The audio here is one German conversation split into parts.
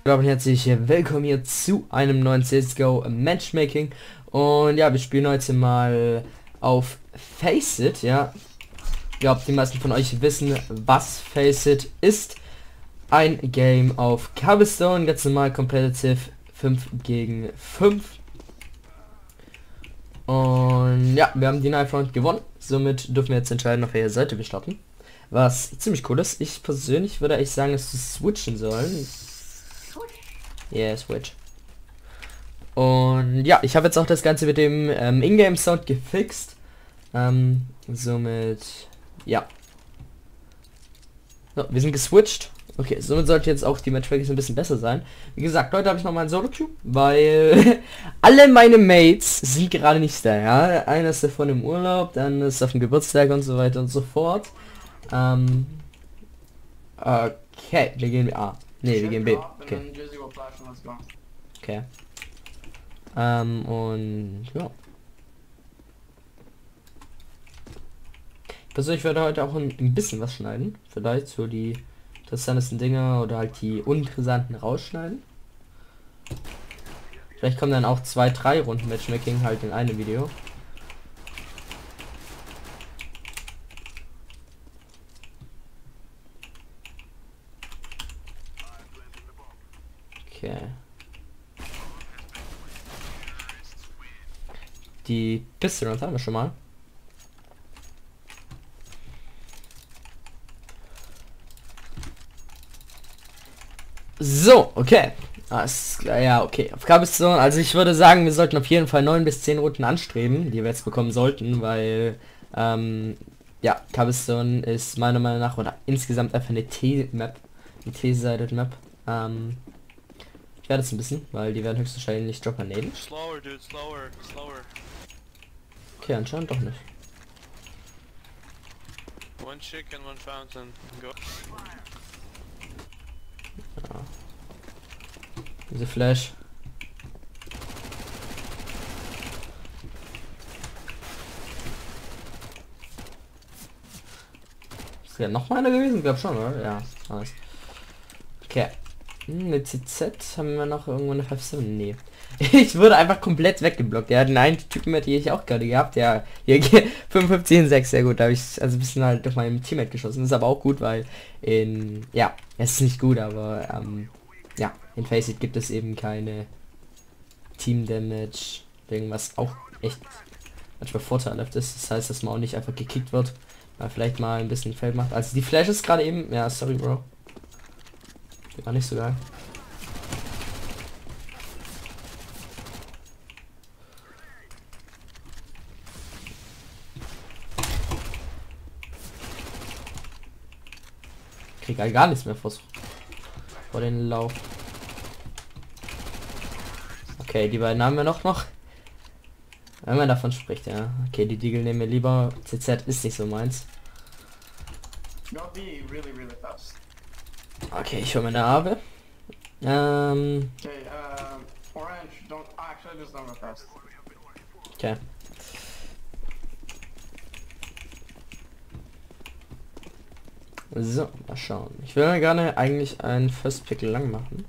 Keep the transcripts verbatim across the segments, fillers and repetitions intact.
glaube ich herzlich willkommen hier zu einem neuen C S G O Matchmaking. Und ja, wir spielen heute mal auf Faceit, ja. Ich glaube, die meisten von euch wissen, was Faceit ist. Ein Game auf Cobblestone, ganz normal competitive, fünf gegen fünf. Und ja, wir haben die Knife Round gewonnen. Somit dürfen wir jetzt entscheiden, auf welcher Seite wir starten. Was ziemlich cool ist. Ich persönlich würde echt sagen, dass wir switchen sollen. Ja, yeah, switch. Und ja, ich habe jetzt auch das Ganze mit dem ähm, Ingame Sound gefixt. Ähm, somit, ja. So, wir sind geswitcht. Okay, somit sollte jetzt auch die Matchmaking ein bisschen besser sein. Wie gesagt, heute habe ich noch mal ein Solo-Queue, weil alle meine Mates sind gerade nicht da, ja. Einer ist davon im Urlaub, dann ist auf dem Geburtstag und so weiter und so fort. Ähm, okay, wir gehen A. Ne, wir gehen B. Okay. Okay. Ähm, und ja. Persönlich werde heute auch ein, ein bisschen was schneiden. Vielleicht so die interessantesten Dinge oder halt die uninteressanten rausschneiden. Vielleicht kommen dann auch zwei, drei Runden Matchmaking halt in einem Video. Okay. Die Pistol haben wir schon mal. So, okay. Alles klar, ja, okay. Auf Cobblestone, also ich würde sagen, wir sollten auf jeden Fall neun bis zehn Runden anstreben, die wir jetzt bekommen sollten, weil, ähm, ja, Cobblestone ist meiner Meinung nach oder insgesamt einfach eine T-Map, eine T-Sided Map. Ähm, ich werde es ein bisschen, weil die werden höchstwahrscheinlich Dropper nehmen. Slower, dude, slower, slower. Okay, anscheinend doch nicht. One chicken, one fountain. Go. Ja. Diese Flash. Ist ja noch mal einer gewesen? Glaub schon, oder? Ja, nice. Okay. Hm, mit C Z haben wir noch irgendwo eine fünf sieben? Nee. Ich wurde einfach komplett weggeblockt. Der hat einen Typen, mit dem ich auch gerade gehabt. Der hier fünfundfünfzig sechs, sehr gut. Da habe ich also ein bisschen halt auf meinem Teammate geschossen. Das ist aber auch gut, weil in ja, es ist nicht gut, aber ähm, ja, in Faceit gibt es eben keine Team Damage, irgendwas auch echt manchmal vorteilhaft ist. Das heißt, dass man auch nicht einfach gekickt wird, weil vielleicht mal ein bisschen Feld macht. Also die Flash ist gerade eben, ja, sorry, Bro. War nicht so geil. Krieg halt gar nichts mehr vor, vor den Lauf. Okay, die beiden haben wir noch noch. Wenn man davon spricht, ja. Okay, die Deagle nehmen wir lieber. C Z ist nicht so meins. Okay, ich hole meine Arbe. Ähm. Okay. So, mal schauen. Ich will gerne eigentlich einen First Pick lang machen.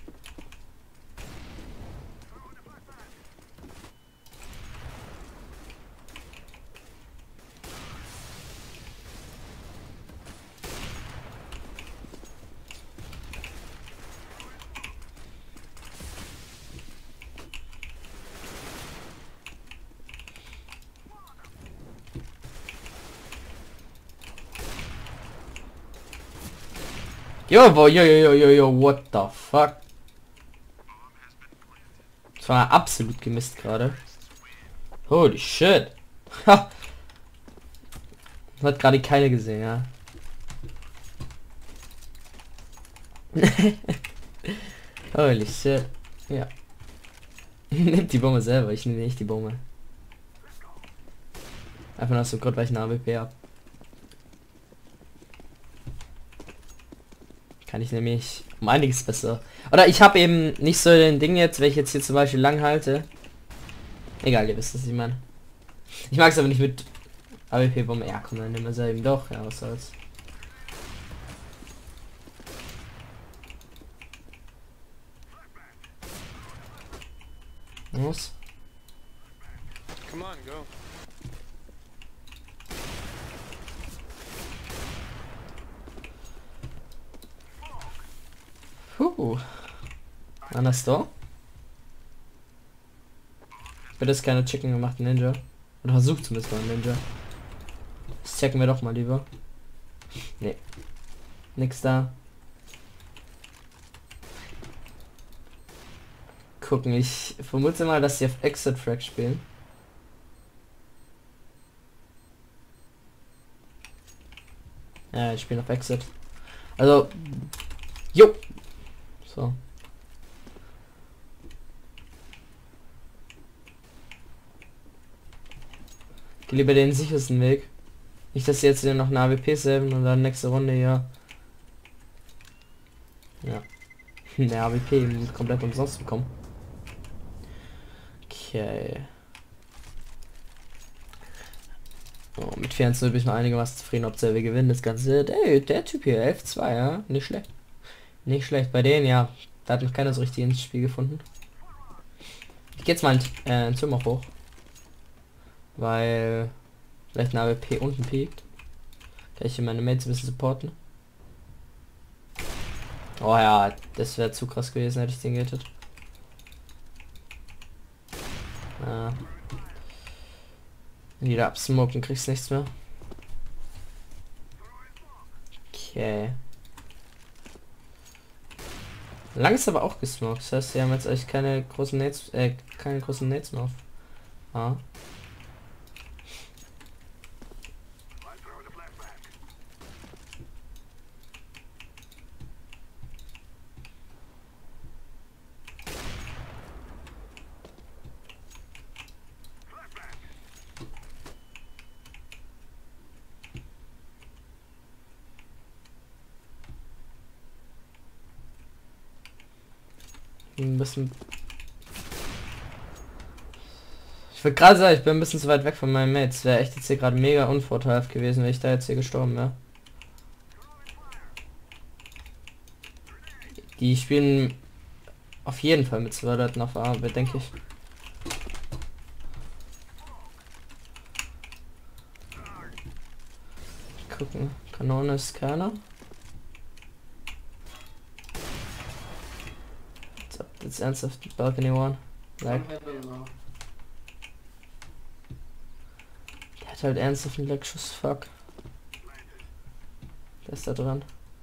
Yo, boy, yo, yo, yo, yo, what the fuck? Das war absolut gemisst gerade. Holy shit. Ha. Hat gerade keine gesehen, ja. Holy shit. Ja. Nimmt die Bombe selber, ich nehme nicht die Bombe. Einfach nur so Gott, weil ich eine A W P habe. Kann ich nämlich um einiges besser. Oder ich habe eben nicht so den Ding jetzt, wenn ich jetzt hier zum Beispiel lang halte. Egal, ihr wisst, was ich meine. Ich mag es aber nicht mit A W P-Bombe. Ja, komm, dann nehmen wir es eben doch. Ja, was soll's. Los. Come on, go. Puh. Einer Store. Wird das keine Chicken gemacht, Ninja? Oder versucht zumindest mal ein Ninja. Das checken wir doch mal lieber. Nee. Nix da. Gucken, ich vermute mal, dass sie auf Exit Frag spielen. Ja, ich spiele auf Exit. Also. Jo! So. Geh lieber den sichersten Weg. Nicht, dass sie jetzt hier noch eine A W P saven und dann nächste Runde hier. Ja. Eine A W P komplett umsonst bekommen. Okay. Oh, mit vier eins null bin ich noch einigermaßen zufrieden, ob wir gewinnen das Ganze. Ey, der Typ hier, elf zwei, ja. Nicht schlecht. Nicht schlecht. Bei denen, ja. Da hat noch keiner so richtig ins Spiel gefunden. Ich geh jetzt mal ein, äh, ein Zimmer hoch. Weil vielleicht eine A W P unten piekt. Kann ich hier meine Mates ein bisschen supporten. Oh ja, das wäre zu krass gewesen, hätte ich den gehittet. Ah. Wieder absmoken, kriegst nichts mehr. Okay. Lang ist aber auch gesmoked, das heißt, wir haben jetzt eigentlich keine großen Nades, äh, keine großen Nades mehr auf. Ah. Ein bisschen. Ich würde gerade sagen, ich bin ein bisschen zu weit weg von meinen Mates. Wäre echt jetzt hier gerade mega unvorteilhaft gewesen, wenn ich da jetzt hier gestorben wäre. Die spielen auf jeden Fall mit zwei Leuten auf A, denke ich. Gucken. Kanone ist keiner. Jetzt ernsthaft Balcony One. Like. Der hat halt ernsthaft einen Leckschuss, fuck. Der ist da dran.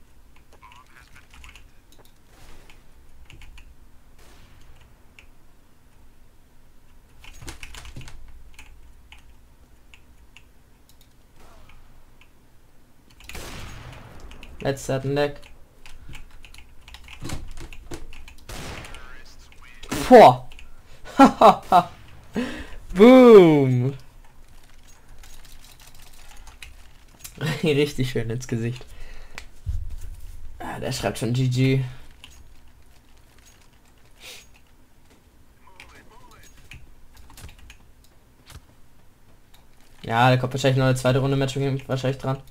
Letzter hat einen Leck. Boah. Boom. Richtig schön ins Gesicht. Ah, der schreibt schon G G. Ja, der kommt wahrscheinlich noch eine zweite Runde Matching wahrscheinlich dran.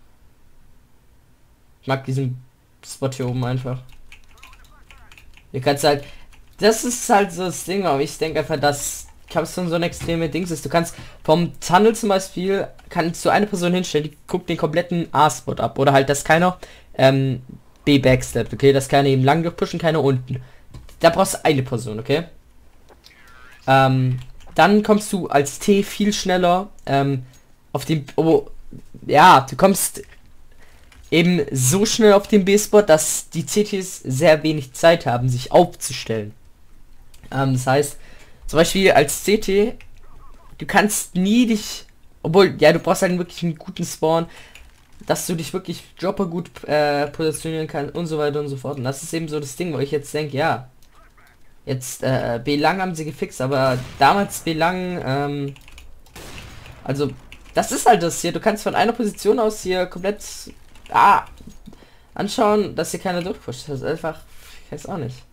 Ich mag diesen Spot hier oben einfach. Ihr kannst halt. Das ist halt so das Ding, aber ich denke einfach, dass Capstone so ein extreme Dings ist. Du kannst vom Tunnel zum Beispiel, kannst du eine Person hinstellen, die guckt den kompletten A-Spot ab. Oder halt, dass keiner ähm, B backsteppt, okay? Dass keiner eben lang durchpushen, keiner unten. Da brauchst du eine Person, okay? Ähm, dann kommst du als T viel schneller ähm, auf den... Oh, ja, du kommst eben so schnell auf den B-Spot, dass die C Ts sehr wenig Zeit haben, sich aufzustellen. Ähm, das heißt, zum Beispiel als C T, du kannst nie dich, obwohl, ja, du brauchst halt wirklich einen guten Spawn, dass du dich wirklich Dropper gut äh, positionieren kannst und so weiter und so fort. Und das ist eben so das Ding, wo ich jetzt denke, ja, jetzt äh, B-Lang haben sie gefixt, aber damals B-Lang, ähm, also, das ist halt das hier, du kannst von einer Position aus hier komplett ah, anschauen, dass hier keiner durchpusht. Das ist einfach, ich weiß auch nicht.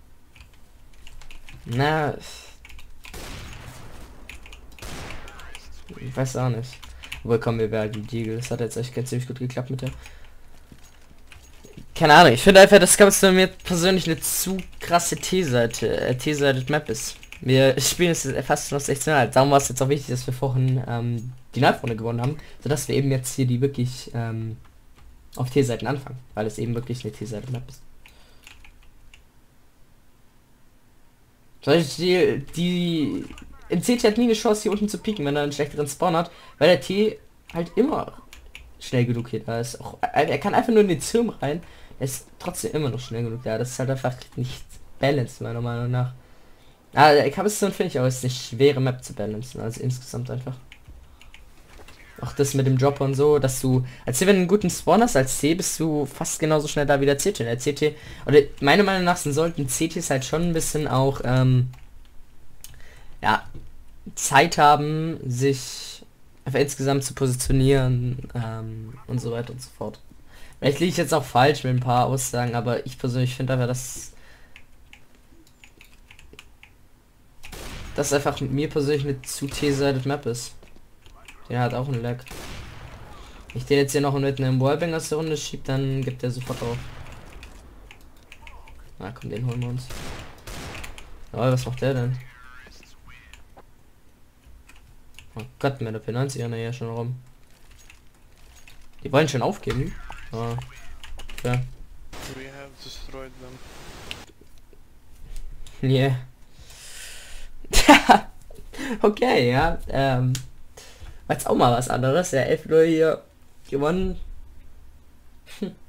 Na, ich weiß auch nicht. Wohl kommen wir bei die Deagle. Das hat jetzt echt ganz ziemlich gut geklappt mit der. Keine Ahnung. Ich finde einfach, das Capstone mir persönlich eine zu krasse T-Seite, äh, T-Seite Map ist. Wir spielen es fast noch sechzehn Mal. Darum war es jetzt auch wichtig, dass wir vorhin ähm, die Live-Runde gewonnen haben, sodass wir eben jetzt hier die wirklich ähm, auf T-Seiten anfangen, weil es eben wirklich eine T-Seite-Map ist. Soll ich die, die in C T hat nie eine Chance hier unten zu pieken, wenn er einen schlechteren Spawn hat, weil der T halt immer schnell genug hier da ist. Auch, er kann einfach nur in den Zirm rein, er ist trotzdem immer noch schnell genug da. Das ist halt einfach nicht balanced, meiner Meinung nach. Ah, ich habe es so finde ich auch, ist eine schwere Map zu balancen, also insgesamt einfach. Auch das mit dem Dropper und so, dass du, als wenn du einen guten Spawn hast, als C bist du fast genauso schnell da wie der C T. Der C T, oder meiner Meinung nach sollten C Ts halt schon ein bisschen auch, ähm, ja, Zeit haben, sich einfach insgesamt zu positionieren, ähm, und so weiter und so fort. Vielleicht liege ich jetzt auch falsch mit ein paar Aussagen, aber ich persönlich finde einfach, dass das einfach mit mir persönlich eine zu T-Sided Map ist. Der hat auch einen Lag. Wenn ich den jetzt hier noch mit einem Wallbang aus der Runde schieb, dann gibt er sofort auf. Na komm, den holen wir uns. Oh, was macht der denn? Oh Gott, mit der P neunzig an der hier schon rum. Die wollen schon aufgeben. Oh. Ja. We have destroyed them. Yeah. Okay, ja. Ähm. War jetzt auch mal was anderes. Ja, elf null hier gewonnen. Hm.